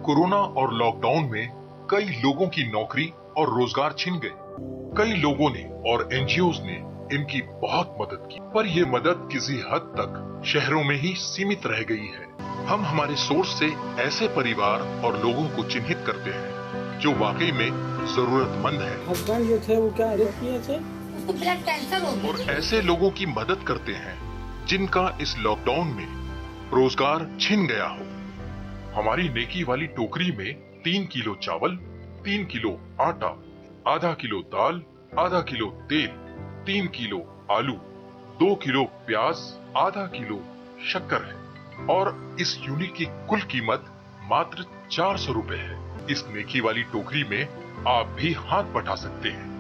Corona और lockdown में कई लोगों की नौकरी और रोजगार छिन गए। कई लोगों ने और एनजीओज ने इनकी बहुत मदद की, पर यह मदद किसी हद तक शहरों में ही सीमित रह गई है। हम हमारे सोर्स से ऐसे परिवार और लोगों को चिन्हित करते हैं जो वाकई में जरूरतमंद है। हस्बैंड जो थे वो क्या डेथ किए थे, उसको ब्लड कैंसर हो गया। और ऐसे लोगों की मदद करते हैं जिनका इस लॉकडाउन में रोजगार छिन गया हो। हमारी नेकी वाली टोकरी में 3 किलो चावल, 3 किलो आटा, आधा किलो दाल, आधा किलो तेल, 3 किलो आलू, 2 किलो प्याज, आधा किलो शक्कर है और इस यूनिट की कुल कीमत मात्र 400 रुपए है। इस नेकी वाली टोकरी में आप भी हाथ बटा सकते हैं।